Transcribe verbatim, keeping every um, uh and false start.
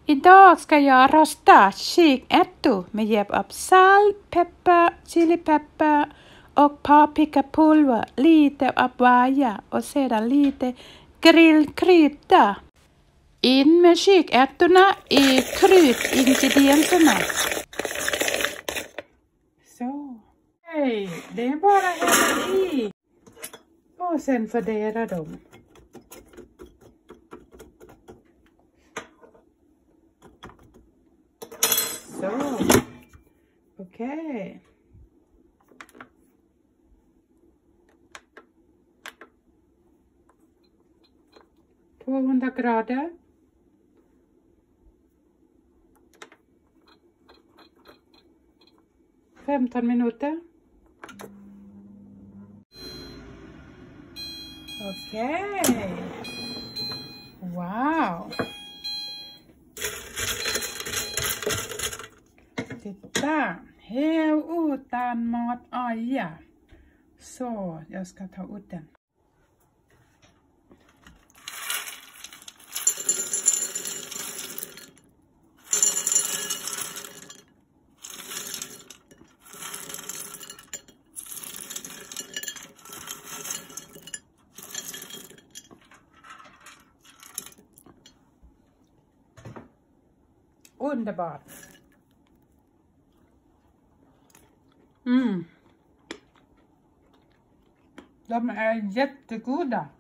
Idag ska jag rosta kikärtor med hjälp av salt, peppar, chilipepper och paprikapulver, lite av varje och sedan lite grillkrydda. In med kikärtorna i kryddingredienserna. Så. Hej, det är bara att hälla i. Och sen fördela dem. Så. Okej. Okay. tvåhundra grader. femton minuter. Okej. Okay. Wow. Titta. Helt utan matolja. Så, jag ska ta ut den. Underbart. Mm. De är jättegoda.